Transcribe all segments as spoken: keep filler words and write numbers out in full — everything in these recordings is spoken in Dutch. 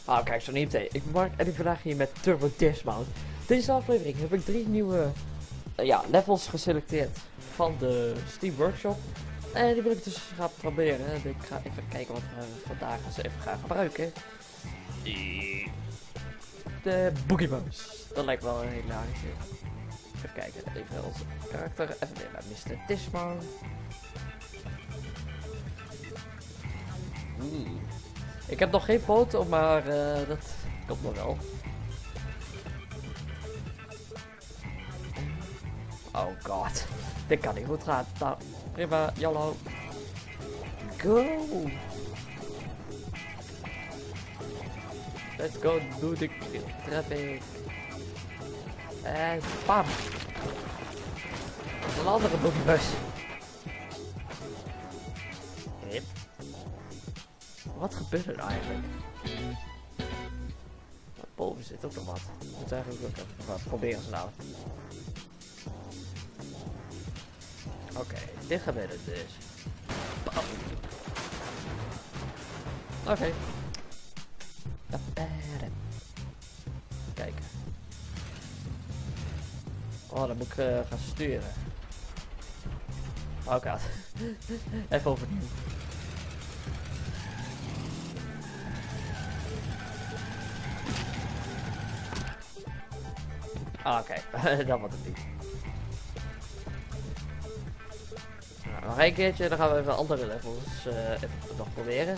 Ah, kijk, zo'n I M T. Ik ben Mark en ik vandaag hier met Turbo Dismount. Deze aflevering heb ik drie nieuwe uh, ja, levels geselecteerd van de Steam Workshop. En die wil ik dus gaan proberen. Ik ga even kijken wat we vandaag eens even gaan gebruiken. Die... De Boogie Bones. Dat lijkt wel een hele hilarische. Even kijken, even onze karakter. Even weer naar mister Dismount. Hmm. Ik heb nog geen foto, maar uh, dat komt nog wel. Oh god, dit kan niet goed gaan. Nou, prima, YOLO. Go! Let's go, doe de traffic. En bam! Dat is een andere boekenbus. Hip. Wat gebeurt er nou eigenlijk? Boven zit ook nog wat. Ik moet eigenlijk ook even wat proberen ze nou. Oké, okay, dit gebeurt het dus. Oké. Okay. Kijken. Oh, dan moet ik uh, gaan sturen. Oh god. Even overnieuw. Ah, oké. Okay. Dat wordt het niet. Nou, nog een keertje, dan gaan we even andere levels uh, even nog proberen.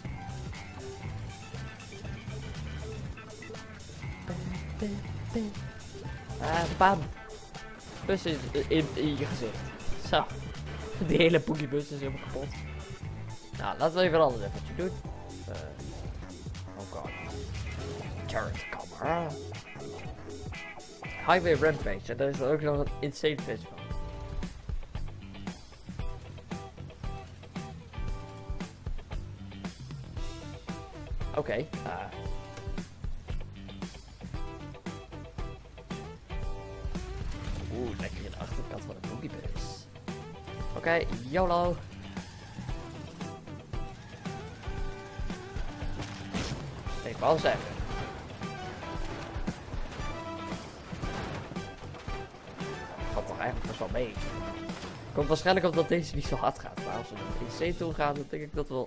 Ah, bam. Bus is in, in je gezicht. Zo. Die hele boogiebus is helemaal kapot. Nou, laten we even een ander leveltje doen. Uh, oh god. Turret camera. Highway Rampage. En daar is er ook nog een insane fish van. Oké. Okay, uh. Oeh, lekker in de achterkant van de boogiebus. Oké, okay, YOLO. Ik wou zeggen. Valt toch eigenlijk best wel mee. Komt waarschijnlijk omdat deze niet zo hard gaat. Maar als we naar de I C toe gaan, dan denk ik dat wel...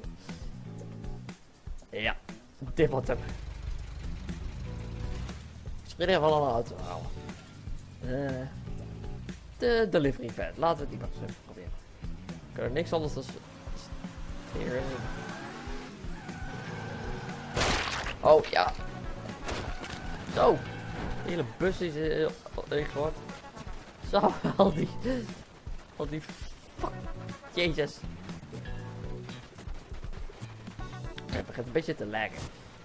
Ja, dit wordt hem. Dus in ieder geval een auto halen. Uh, de delivery van. Laten we het die maar eens even proberen. Ik kan er niks anders dan... Hier. Oh ja. Zo. De hele bus is uh, ingegooid. Zo, al die... Al die... Fuck. Jezus. Het begint een beetje te laggen.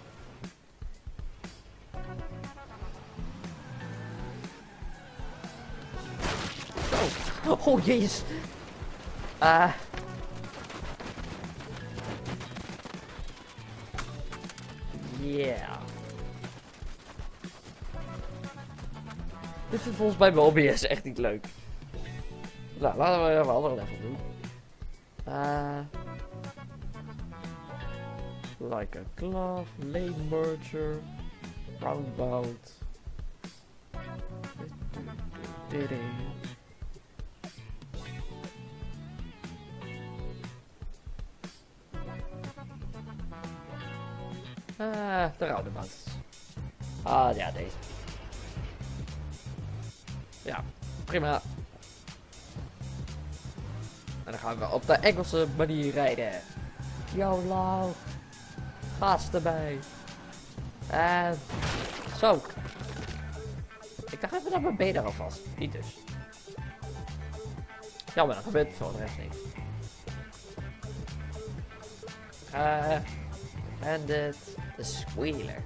Zo. Oh jezus. Ah. Uh. Yeah. Dit is volgens mij bij O B S echt niet leuk. Nou, laten we even een andere level doen. Uh, like a glove, lane merger, roundabout. Ah, de roundabout. Ah, ja, deze. Ja, prima. En dan gaan we op de Engelse manier rijden. YOLO. Gas erbij. En zo. Ik dacht even dat mijn benen er vast. Niet dus. Jammer, dat gebeurt voor de rest niet. Uh, Bandit. De Squealer.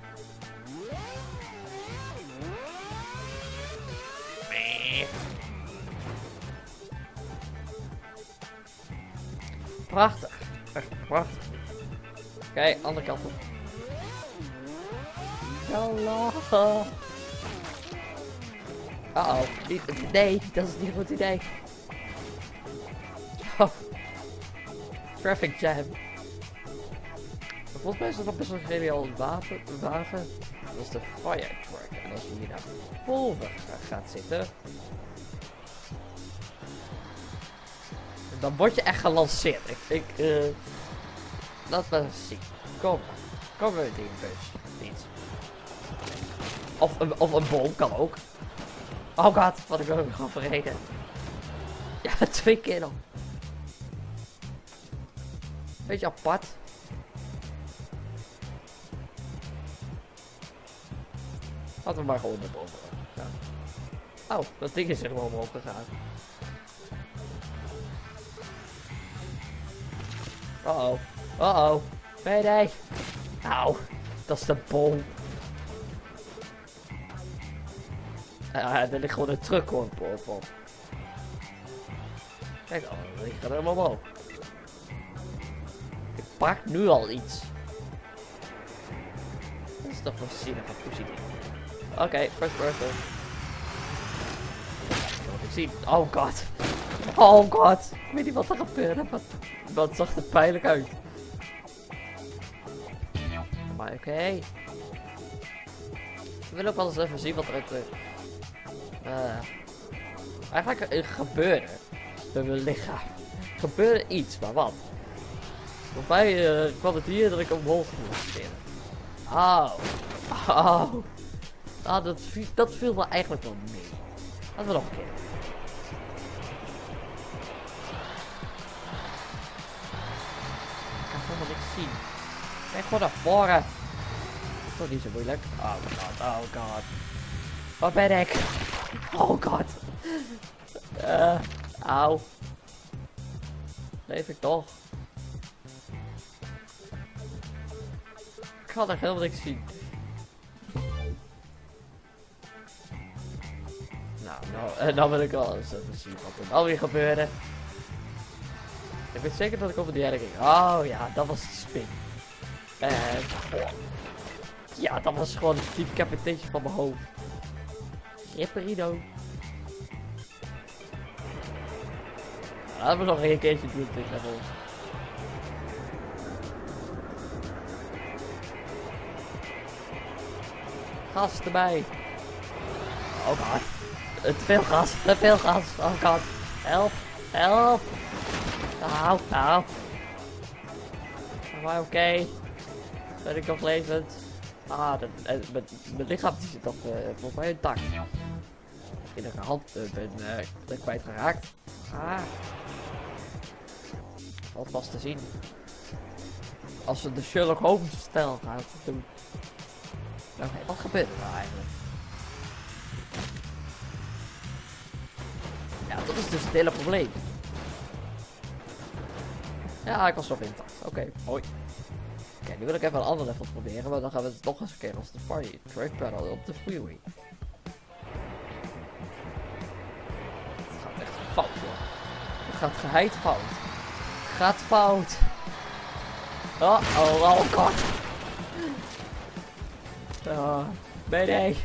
Prachtig. Echt prachtig. Oké, okay, andere kant op. YOLO. Uh oh. Niet, nee, dat is niet een goed idee. Oh. Traffic jam. volgens mij is het nog best wel een geniaal wapen, wagen. Dat is de Fire Truck. En als je hier naar boven gaat zitten, dan word je echt gelanceerd. Ik, ik uh, laat maar zien. Kom maar. Kom maar met die bus. Niet. Of, een, of een bom kan ook. Oh god, wat ik ook nog verreden. Ja, twee keer dan. Beetje apart. Laten we maar gewoon naar boven. Ja. Oh, dat ding is er gewoon omhoog gegaan. Uh oh. Uh oh. Mayday. Auw. Dat is de bom. Ja, er ligt gewoon een truck op. op. Kijk, oh, ik ga er helemaal omhoog. Ik pak nu al iets. Dat is toch een zinnige positie. Oké, okay, first person. Wat ik zie. Oh god. Oh god. Ik weet niet wat er gebeurde. Wat, wat zag er pijnlijk uit. Maar oké. Okay. Ik wil ook wel eens even zien wat er uit de... Uh, eigenlijk uh, gebeurde. Met mijn lichaam. Gebeurde iets, maar wat? Voor mij uh, kwam het hier dat ik omhoog moest spelen. Oh. Oh. Ah, dat, dat viel me eigenlijk wel mee. Laten we nog een keer. Ik kan helemaal niks zien. Kijk gewoon naar voren. Dat is toch niet zo moeilijk. Oh god, oh god. Waar ben ik? Oh god. Uh, auw. Leef ik toch? Ik kan er helemaal niks zien. Nou, nou, en dan wil ik wel eens even zien wat er alweer gebeurde. Ik weet zeker dat ik over die ging. Oh ja, dat was de spin. En... Oh. Ja, dat was gewoon een decapitation van mijn hoofd. Ripperino. Laten we nog een keertje doen dit level. Gas erbij. Oh god. Te veel gas, te veel gas. Oh god. Help, help. Auw, auw. Maar oké. Okay. Ben ik nog levend? Ah, mijn lichaam zit toch uh, volgens mij intact. Misschien dat ik een hand uh, ben uh, kwijtgeraakt. Ah. Valt vast te zien. Als we de Sherlock Holmes stijl gaan doen. Oké, okay, wat gebeurt er nou eigenlijk? Ja, dat is dus het hele probleem. Ja, ik was nog intact. Oké, okay, mooi. Oké, okay, nu wil ik even een ander level proberen, maar dan gaan we het nog eens een keer als de Fire Truck Battle op de freeway. Het gaat echt fout, hoor. Het gaat geheid fout. Het gaat fout. Oh, oh, oh god. Oh, mayday.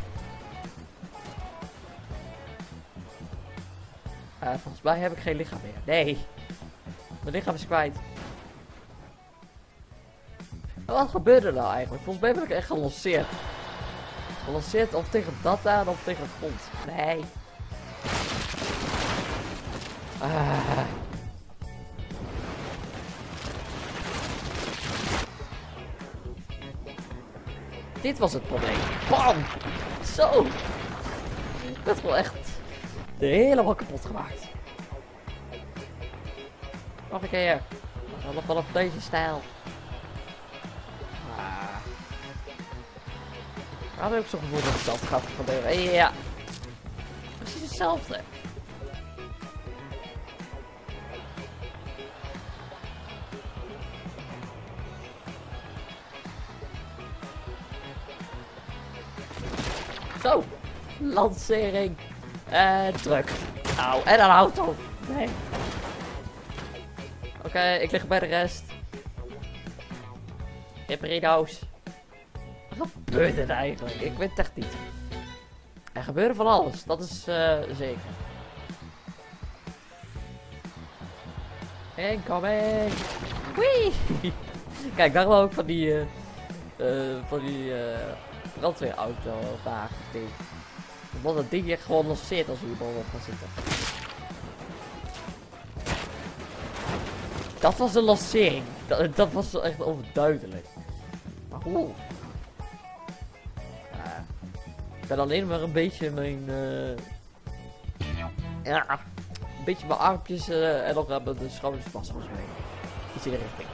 Uh, volgens mij heb ik geen lichaam meer. Nee. Mijn lichaam is kwijt. Wat gebeurde er nou eigenlijk? Volgens mij ben ik echt gelanceerd. Gelanceerd of tegen dat aan of tegen de grond. Nee. Ah. Dit was het probleem. Bam! Zo! Ik werd wel echt de helemaal kapot gemaakt. Nog een keer. Dan nog wel op deze stijl. Ah. Ik had ook zo'n gevoel dat hetzelfde gaat gebeuren. Ja. Precies hetzelfde. Zo. Lancering. En druk. Auw. En een auto. Nee. Oké, okay, ik lig bij de rest. Ripperino's. Wat gebeurt er eigenlijk? Ik weet het echt niet. Er gebeurde van alles, dat is uh, zeker. Incoming! Wee! Kijk, daar ook van die, uh, uh, van die uh, brandweerauto daar. Want dat ding hier gewoon lanceert als we hierbal op gaan zitten. Dat was de lancering. Dat, dat was echt overduidelijk. Maar hoe? Uh, ik ben alleen maar een beetje mijn... Uh, ja, een beetje mijn armpjes uh, en nog uh, de schouders vast volgens mij. Iets in de richting.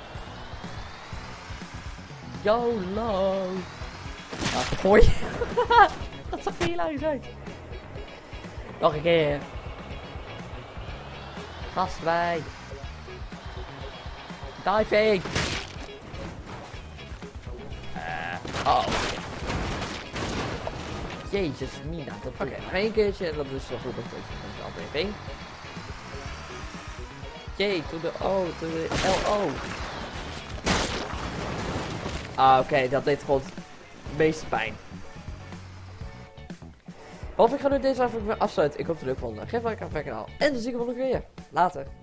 YOLO! Ah, gooi! Dat zag er heel erg uit. Nog een keer. Vast bij. Diving! Uh, oh. Jezus, Mina. Oké, okay, nog één keertje en dat is zo goed nog steeds van de aflevering. J to de O, to de L O. Ah, oké, okay, dat deed gewoon het meeste pijn. Want ik ga nu deze aflevering weer afsluiten. Ik hoop dat het leuk vond. Geef een like aan het kanaal. En dan zie ik je volgende keer. Later.